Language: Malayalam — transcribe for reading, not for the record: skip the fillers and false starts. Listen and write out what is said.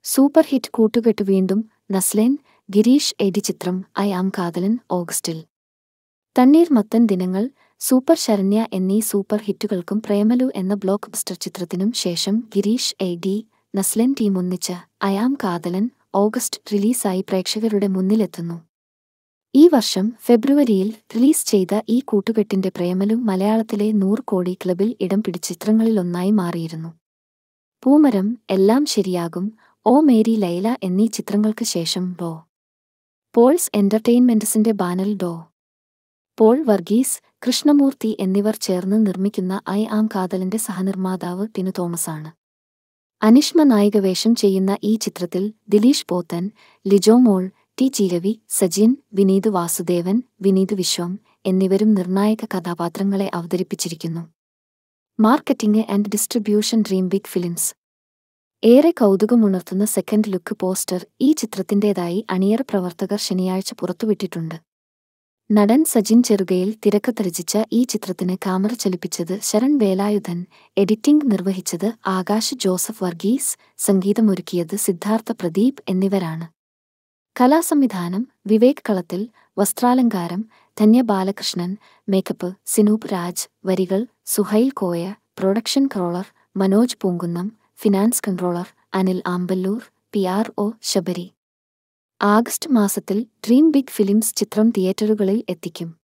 സൂപ്പർ ഹിറ്റ് കൂട്ടുകെട്ട് വീണ്ടും നസ്ലേൻ ഗിരീഷ് എഡി ചിത്രം ഐ ആം കാതലൻ ഓഗസ്റ്റിൽ. തണ്ണീർമത്തൻ ദിനങ്ങൾ, സൂപ്പർ ശരണ്യ എന്നീ സൂപ്പർ ഹിറ്റുകൾക്കും പ്രേമലു എന്ന ബ്ലോക്ക് ബസ്റ്റർ ചിത്രത്തിനും ശേഷം ഗിരീഷ് എഡി, നസ്ലേൻ ടീം ഒന്നിച്ച് ഐ ആം കാതലൻ ഓഗസ്റ്റ് റിലീസായി പ്രേക്ഷകരുടെ മുന്നിലെത്തുന്നു. ഈ വർഷം ഫെബ്രുവരിയിൽ റിലീസ് ചെയ്ത ഈ കൂട്ടുകെട്ടിന്റെ പ്രേമലു മലയാളത്തിലെ 100 കോടി ക്ലബിൽ ഇടം പിടിച്ച ചിത്രങ്ങളിലൊന്നായി മാറിയിരുന്നു. പൂമരം, എല്ലാം ശരിയാകും, ഓ മേരി ലൈല എന്നീ ചിത്രങ്ങൾക്ക് ശേഷം പോൾസ് എന്റർടൈൻമെന്റ്സിന്റെ ബാനറിൽ പോൾ വർഗീസ്, കൃഷ്ണമൂർത്തി എന്നിവർ ചേർന്ന് നിർമ്മിക്കുന്ന ഐ ആം കാതലന്റെ സഹനിർമ്മാതാവ് ടിനു തോമസാണ്. അനിഷ്മ നായികവേഷം ചെയ്യുന്ന ഈ ചിത്രത്തിൽ ദിലീഷ് പോത്തൻ, ലിജോ മോൾ, ടി ചിരവി, സജിൻ, വിനീത് വാസുദേവൻ, വിനീത് വിശ്വം എന്നിവരും നിർണായക കഥാപാത്രങ്ങളെ അവതരിപ്പിച്ചിരിക്കുന്നു. Marketing and distribution dream big films. ഏറെ കൗതുകമുണർത്തുന്ന സെക്കൻഡ് ലുക്ക് പോസ്റ്റർ ഈ ചിത്രത്തിന്റേതായി അണിയറ പ്രവർത്തകർ ശനിയാഴ്ച പുറത്തുവിട്ടിട്ടുണ്ട്. നടൻ സജിൻ ചെറുകയിൽ തിരക്കഥ രചിച്ച ഈ ചിത്രത്തിന് ക്യാമറ ചലിപ്പിച്ചത് ശരൺ വേലായുധൻ, എഡിറ്റിംഗ് നിർവഹിച്ചത് ആകാശ് ജോസഫ് വർഗീസ്, സംഗീതമൊരുക്കിയത് സിദ്ധാർത്ഥ പ്രദീപ് എന്നിവരാണ്. കലാസംവിധാനം വിവേക് കളത്തിൽ, വസ്ത്രാലങ്കാരം ധന്യ ബാലകൃഷ്ണൻ, മേക്കപ്പ് സിനൂപ് രാജ്, വരികൾ Suhail Koya, production controller Manoj Poonkunnam, finance controller Anil Ampallur, PRO Sabari. August മാസത്തിൽ ഡ്രീം ബിഗ് ഫിലിംസ് ചിത്രം തിയേറ്ററുകളിൽ എത്തിക്കും.